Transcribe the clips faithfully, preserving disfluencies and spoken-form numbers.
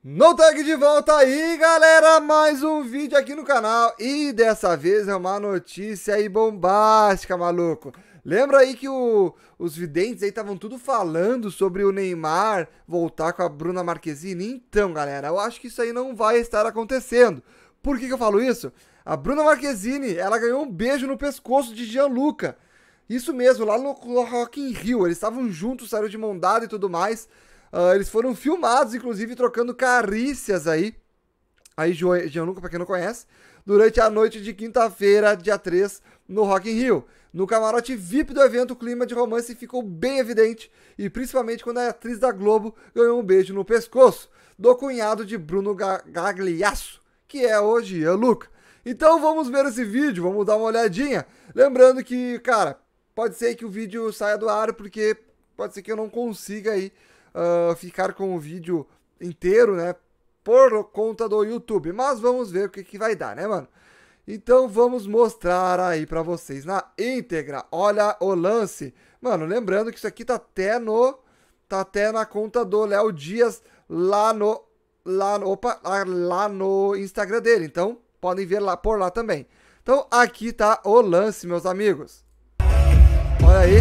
No Tag de volta aí, galera, mais um vídeo aqui no canal e dessa vez é uma notícia aí bombástica, maluco. Lembra aí que o, os videntes aí estavam tudo falando sobre o Neymar voltar com a Bruna Marquezine? Então, galera, eu acho que isso aí não vai estar acontecendo. Por que que eu falo isso? A Bruna Marquezine, ela ganhou um beijo no pescoço de Gianluca. Isso mesmo, lá no Rock in Rio, eles estavam juntos, saíram de mão dada e tudo mais. Uh, eles foram filmados, inclusive, trocando carícias aí. Aí, Gianluca, pra quem não conhece, durante a noite de quinta-feira, dia três, no Rock in Rio. No camarote V I P do evento, o clima de romance ficou bem evidente, e principalmente quando a atriz da Globo ganhou um beijo no pescoço do cunhado de Bruno Gagliasso, que é o Gianluca. Então vamos ver esse vídeo, vamos dar uma olhadinha. Lembrando que, cara, pode ser que o vídeo saia do ar, porque pode ser que eu não consiga aí Uh, ficar com o vídeo inteiro, né, por conta do YouTube, mas vamos ver o que que vai dar, né, mano? Então vamos mostrar aí pra vocês na íntegra. Olha o lance, mano, lembrando que isso aqui tá até no tá até na conta do Léo Dias lá no lá no, opa, lá no Instagram dele, então podem ver lá por lá também. Então aqui tá o lance, meus amigos. Olha aí,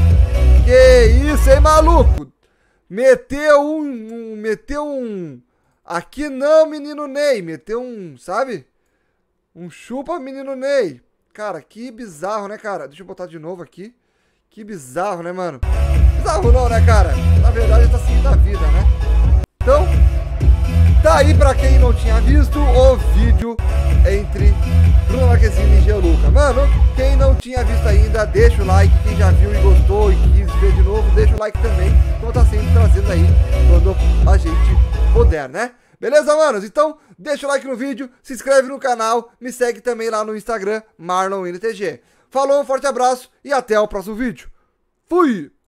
que isso, hein, maluco? Meteu um, um, meteu um, aqui não, menino Ney, meteu um, sabe? Um chupa, menino Ney. Cara, que bizarro, né, cara? Deixa eu botar de novo aqui. Que bizarro, né, mano? Bizarro não, né, cara? Na verdade, tá seguindo a vida, né? Então, tá aí pra quem não tinha visto o vídeo entre Bruna Marquezine e Gianluca. Mano, quem não tinha visto ainda, deixa o like. Quem já viu e gostou e quis ver de novo, deixa o like também. Então tá sempre trazendo aí quando a gente puder, né? Beleza, manos? Então, deixa o like no vídeo, se inscreve no canal, me segue também lá no Instagram, MarlonNTG. Falou, um forte abraço e até o próximo vídeo. Fui!